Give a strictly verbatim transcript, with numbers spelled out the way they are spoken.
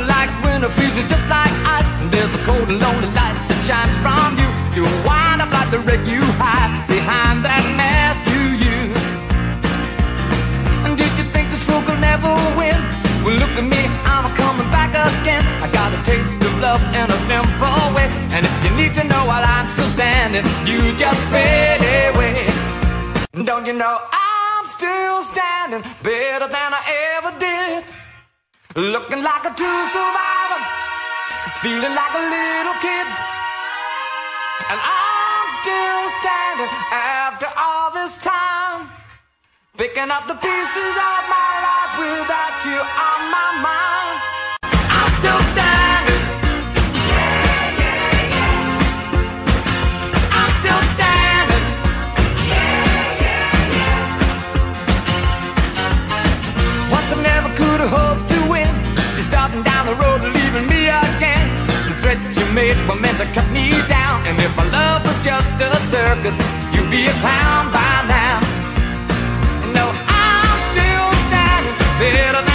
like winter freezes just like ice, and there's a cold and lonely light that shines from you. You wind up like the wreck you hide behind that mask you use. And did you think this fool could never win? Well, look at me, I'm coming back again. I got a taste of love in a simple way, and if you need to know while I'm still standing, you just fade away. Don't you know I'm still standing better than I ever did? Looking like a true survivor, feeling like a little kid. And I'm still standing after all this time, picking up the pieces of my life without you on my mind. I'm still standing. Yeah, yeah, yeah. I'm still standing. Yeah, yeah, yeah. Once I never could have hoped to win. You're starting down the road and leaving me again. The threats you made were meant to cut me down, and if my love was just a circus, you'd be a clown by now. No, I'm still standing better than